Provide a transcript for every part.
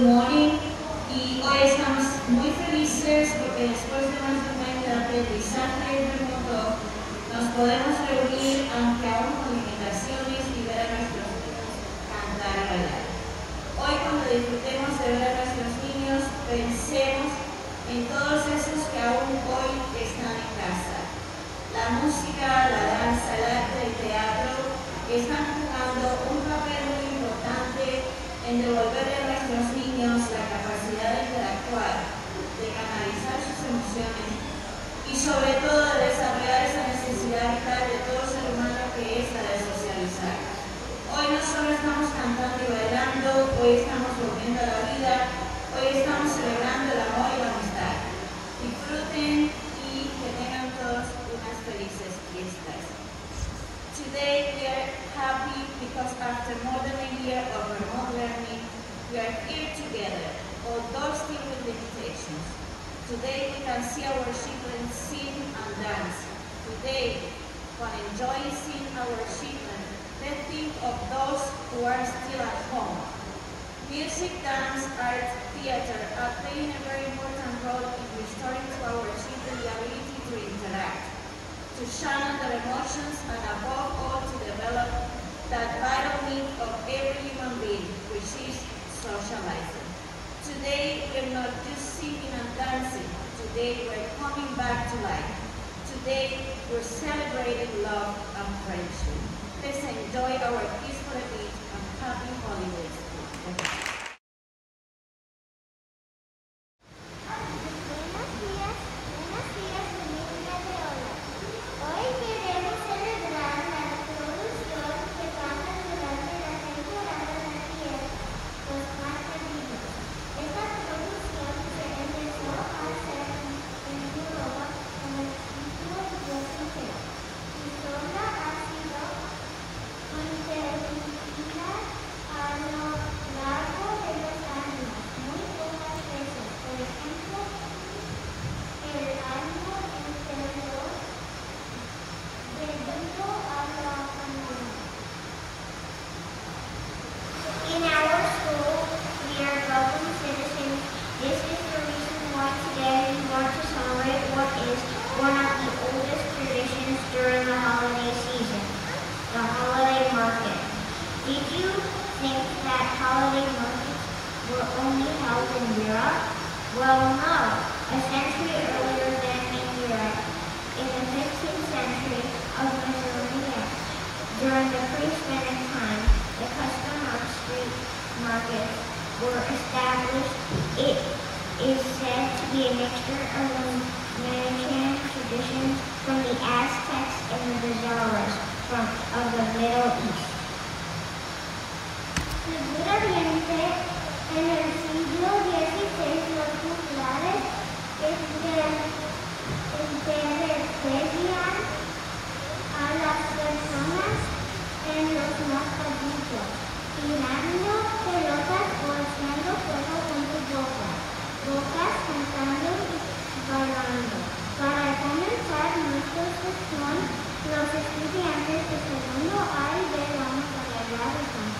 morning y hoy estamos muy felices porque después de más de un año de aprendizaje remoto nos podemos reunir aunque aún con limitaciones y ver a nuestros niños cantar y bailar. Hoy cuando disfrutemos de ver a nuestros niños pensemos en todos esos que aún hoy están en casa. La música, la danza, el arte, el teatro están jugando un papel muy importante en devolverle a nuestros niños la capacidad de interactuar, de canalizar sus emociones y sobre todo de desarrollar esa necesidad vital de todo ser humano que es la de socializar. Hoy no solo estamos cantando y bailando, hoy estamos volviendo a la vida, hoy estamos celebrando el amor y la amistad. Disfruten y que tengan todos unas felices fiestas. Today we are happy because after more than a year of remote learning, we are here together, although still with limitations. Today we can see our children sing and dance. Today, while enjoying seeing our children, let's think of those who are still at home. Music, dance, art, theater are playing a very important role in restoring to our children the ability to interact, to channel their emotions, and above all to develop that vital need of every human being, which is socializing. Today, we're not just singing and dancing. Today, we're coming back to life. Today, we're celebrating love and friendship. Let's enjoy our peaceful beach and happy holidays. Well, no. A century earlier than in Europe, in the 15th century of Mesoamerica, during the pre-Hispanic time, the custom of street markets were established. It is said to be a mixture of the Mexican traditions from the Aztecs and the Bazaars of the Middle East. Seguramente, en el siglo XVI los juglares interpretían a las personas en los mascadillos, tirando pelotas o haciendo fuego con sus bocas cantando y bailando. Para comenzar nuestra sesión, los estudiantes de segundo A y B vamos a bailar el canto.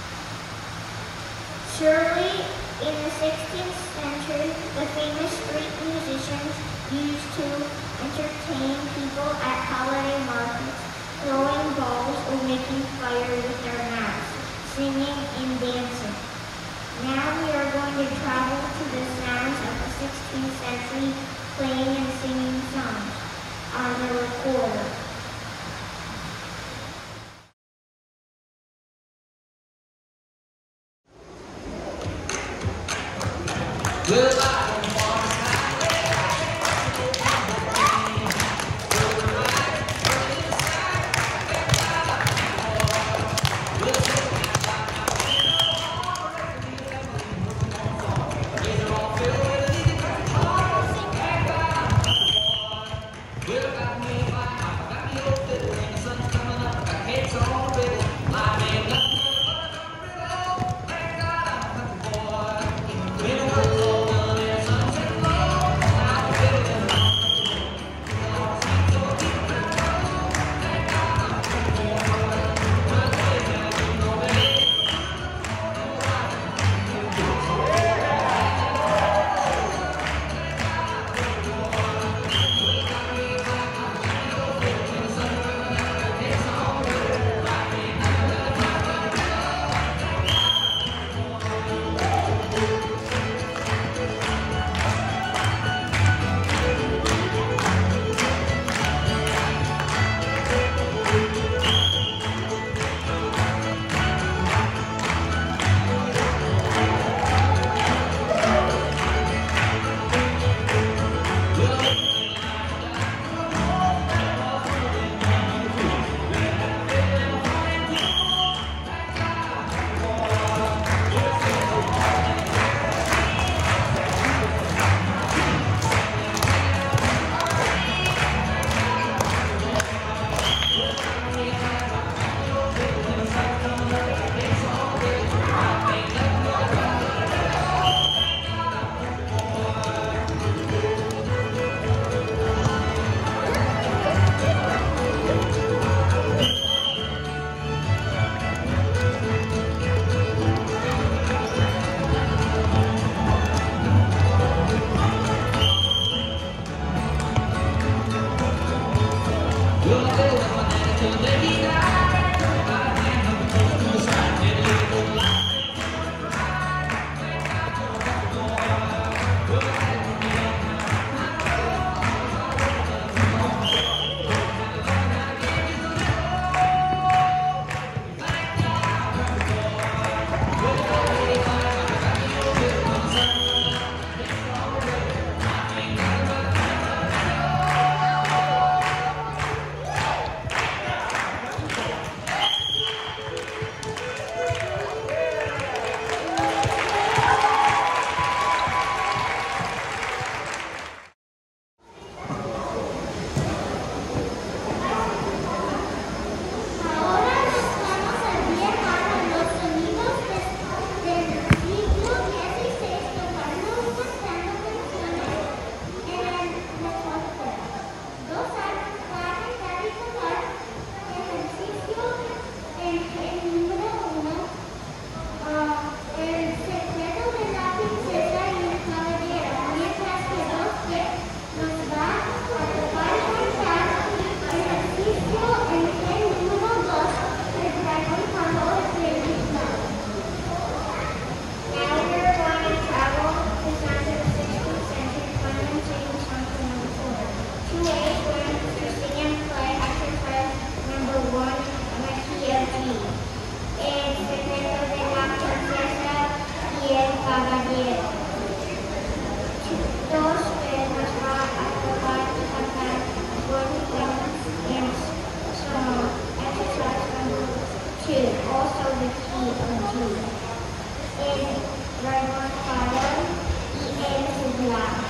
Surely, in the 16th century, the famous street musicians used to entertain people at holiday markets, throwing balls or making fire with their mouths, singing and dancing. Now we are going to travel to the sounds of the 16th century playing and singing songs on the recorder. Look at me, 2. Also the key of Judah. In Reverend Father, E.A. Sugla.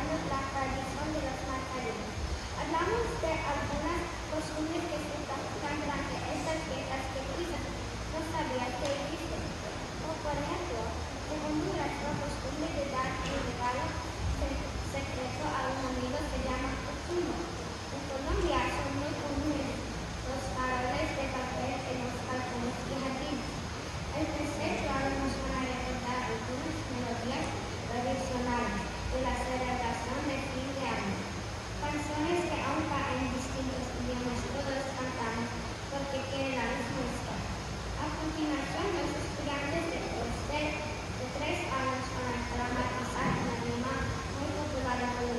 celebrando la tradición de los marcadores. Hablamos de algunas costumbres que se practican durante estas fiestas que quizás no sabías que existen. O por ejemplo, en Honduras la costumbre de dar un regalo secreto a un amigo se llama Ochuno. En Colombia son muy comunes los faroles de papel en los balcones y jardines. El tercer claro nos van a recordar algunas melodías tradicionales de la celebración de fin de año. Canciones que aunque en distintos idiomas todos cantamos porque quieren la misma historia. A continuación, los estudiantes de 3 años van a pasar una rima muy popular en Colombia.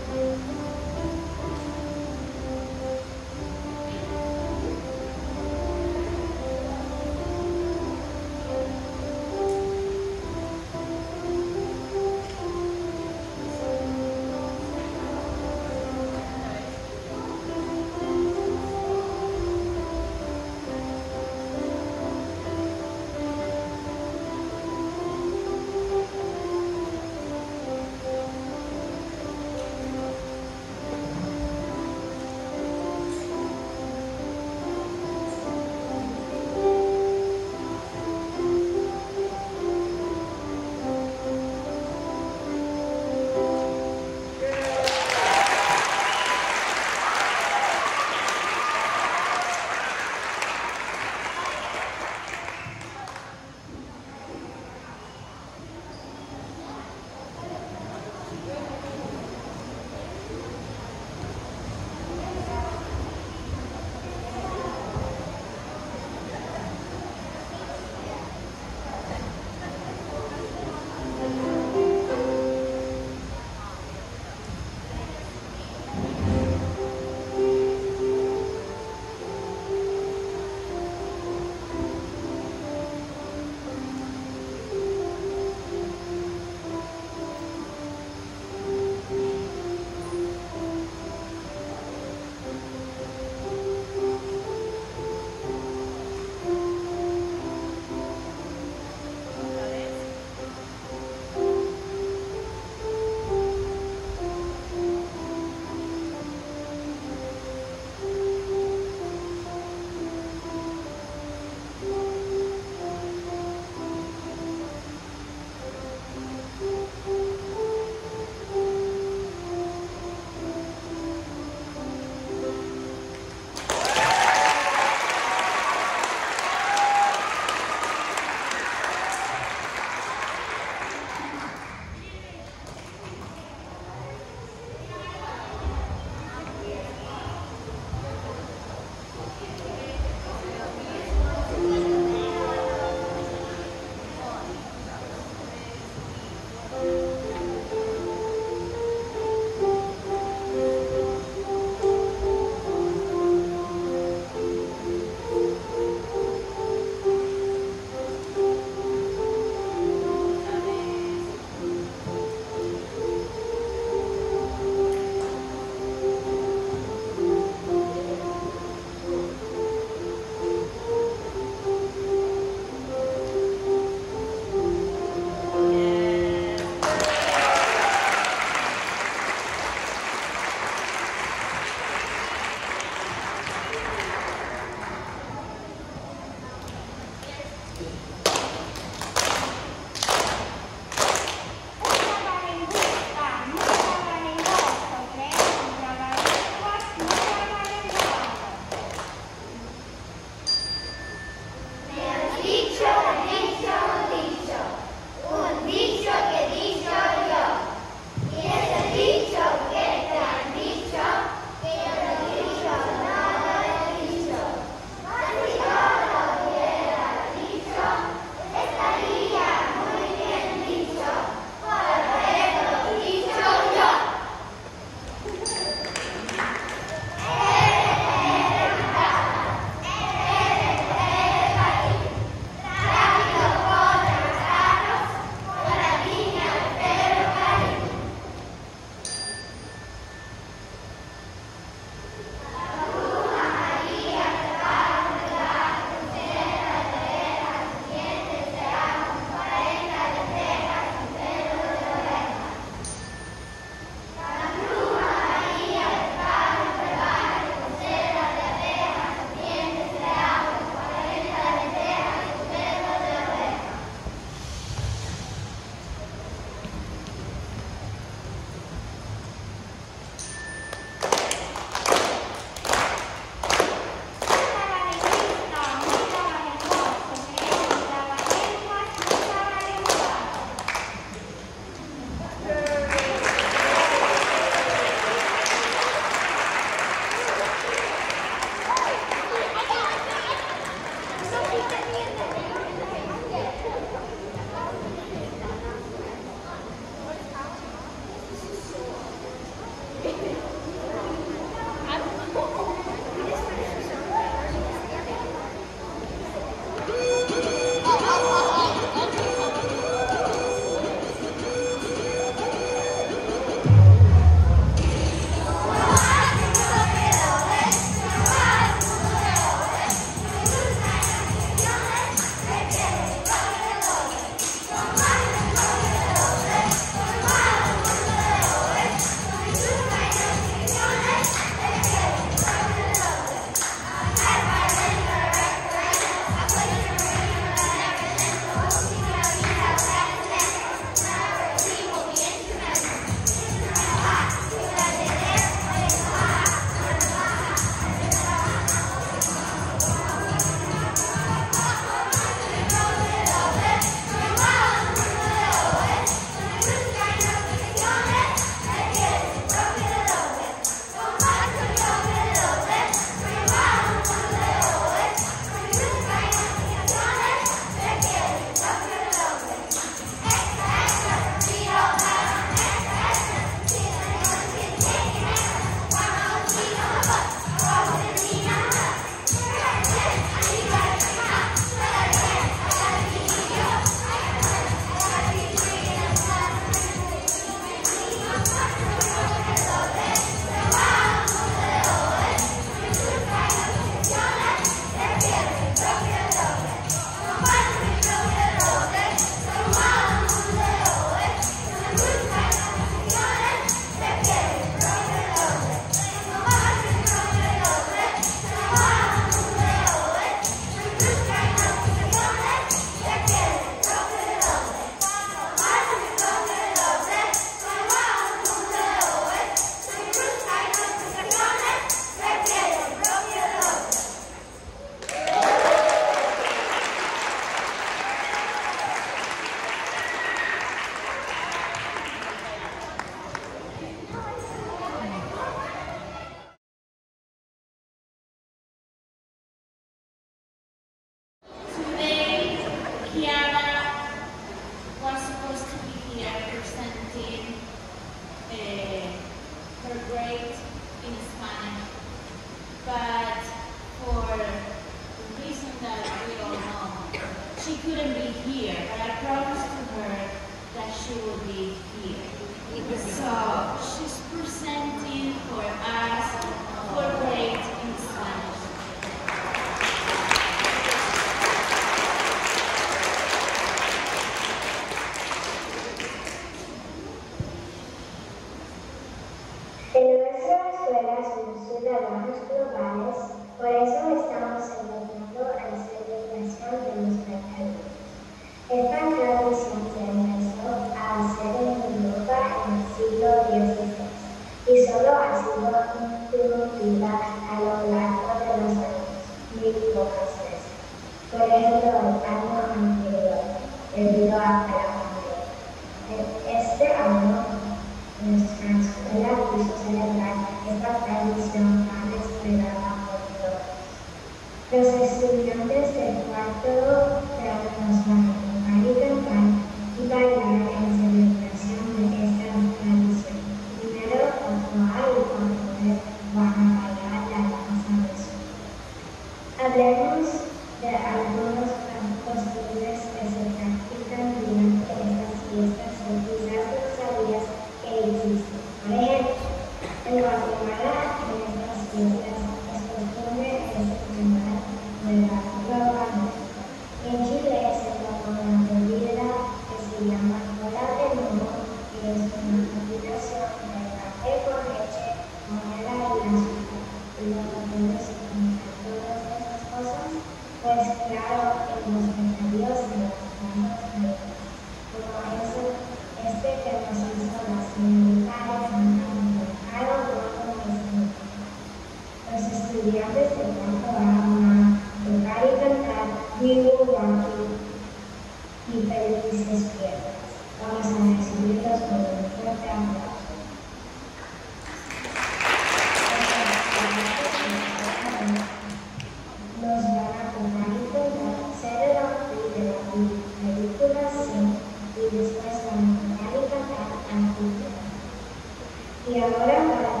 Y ahora para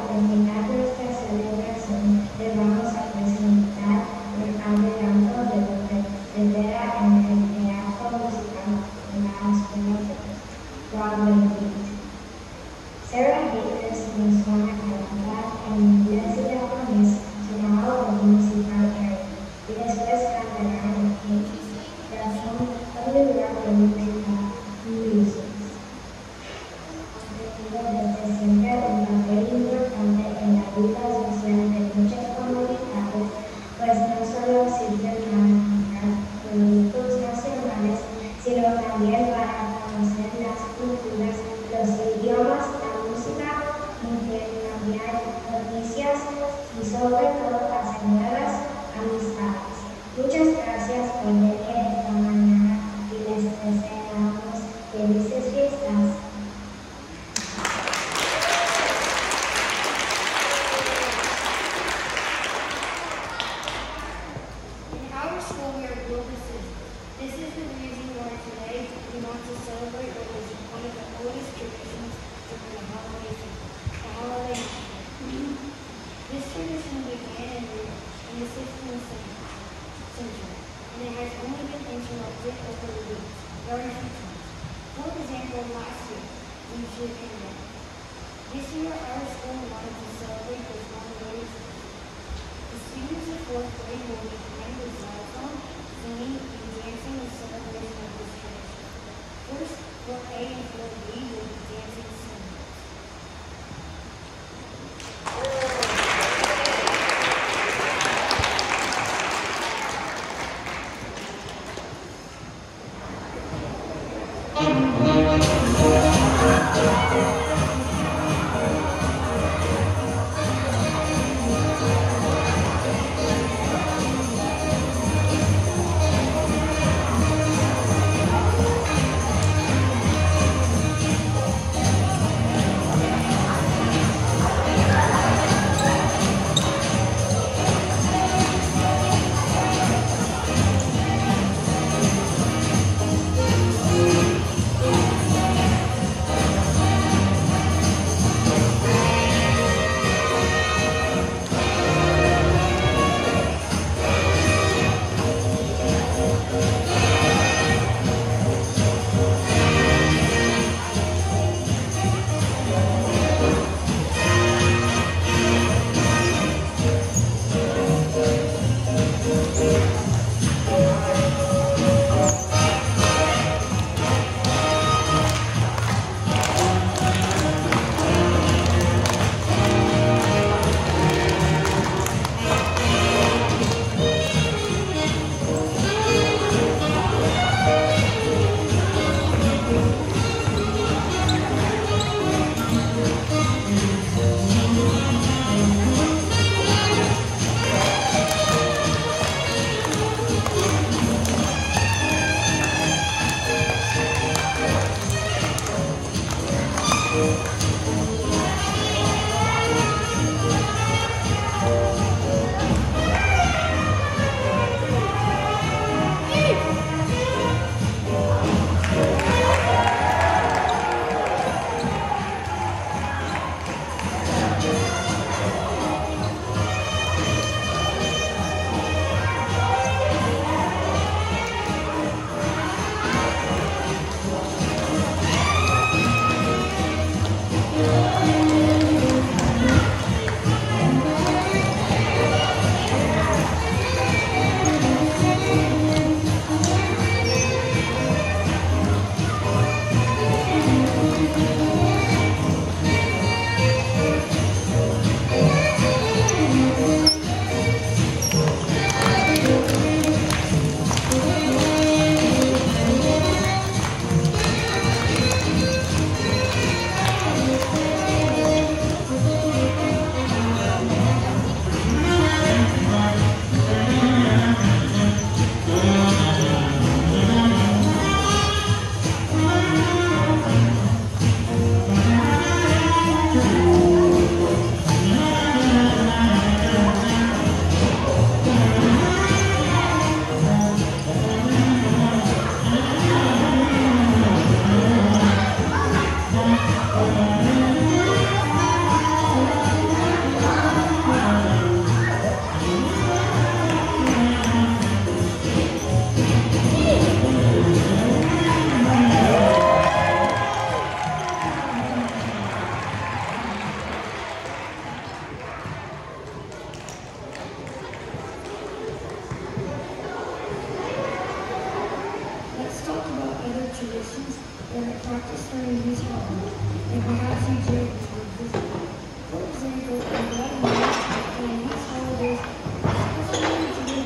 nos van a cantar en inglés y japonés llamado The Musical Air y después cantarán la familiar de música music. Ha tenido desde siempre un papel importante en la vida social de muchas comunidades, pues no solo sirve para cantar productos nacionales, sino también para conocer las culturas, los idiomas, la música, intercambiar noticias y sobre todo hacer nuevas amistades. Muchas gracias por venir esta mañana y les deseamos felices fiestas. In our school, we are global citizens. This is the reason why today we want to celebrate what is one of the oldest traditions during the holiday season. This tradition began in the 16th century, and it has only been interrupted over the years, very few times. For example, last year, due to the pandemic. This year, our school wanted to celebrate this holiday. The students of 4th grade will be playing the xylophone, singing, and dancing in celebration of this tradition. First, 4A and 4B will be dancing singing. story is wrong, and perhaps he did physical. For example, in Guatemala, during these holidays, especially to the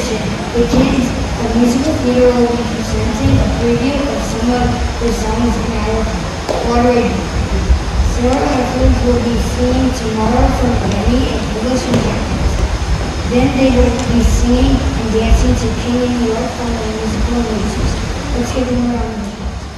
Celebration begins, a musical theater will be presenting a preview of some of the songs in our Waterway. Sarah Hefflins will be singing Tomorrow from Grammy in English and Japanese. Then they will be singing and dancing to King in New York from the musical releases. Let's give them a round of applause.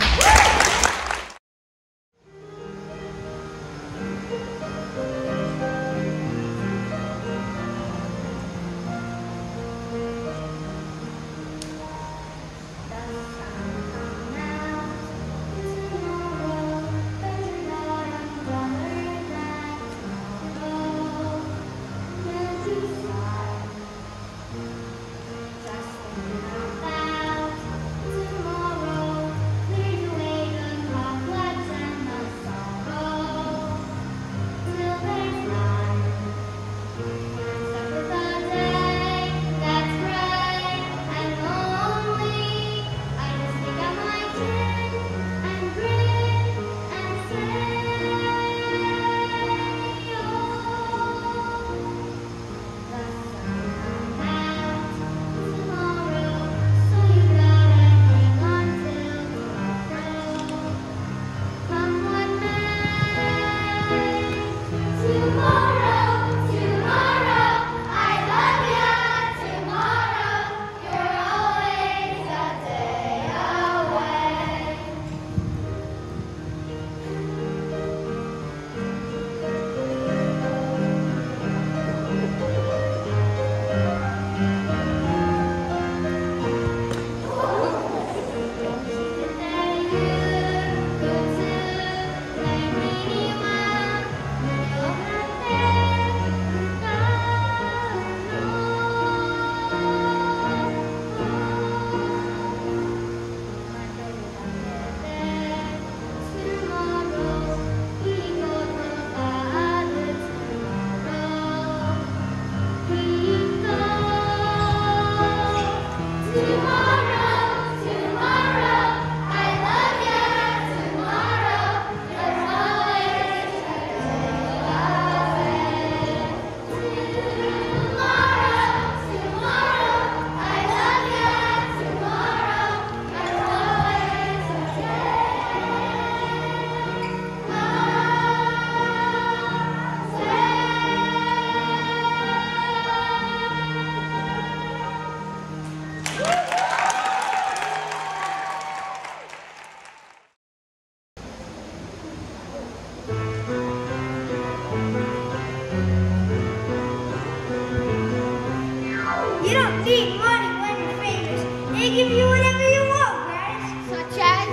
You don't need money when you're famous. They give you whatever you want, guys. Such as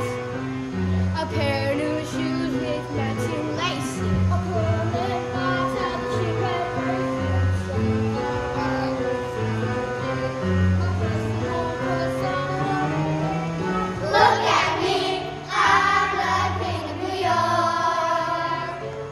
a pair of new shoes with matching lace, a permanent bathtub cheaper Look at me, I'm the king of New York.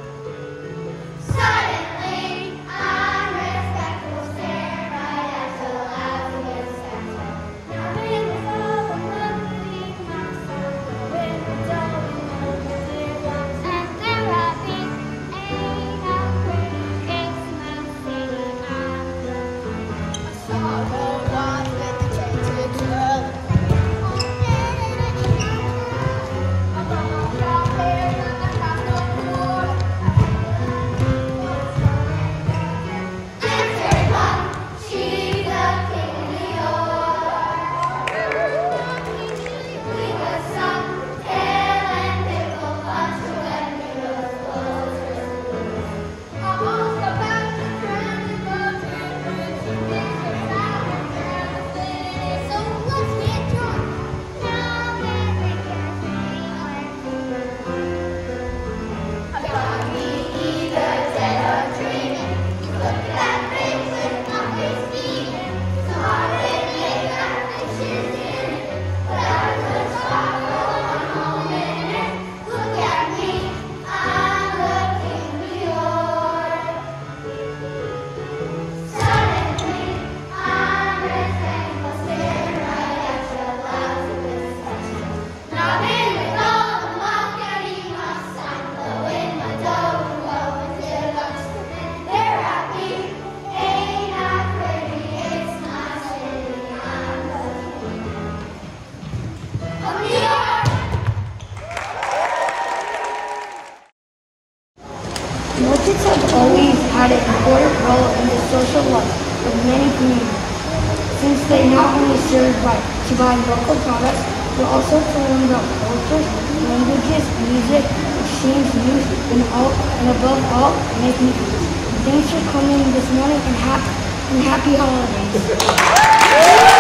not only serve to buy local products, but also to learn about cultures, languages, music, exchange news, and above all, make new friends. Thanks for coming this morning and happy holidays.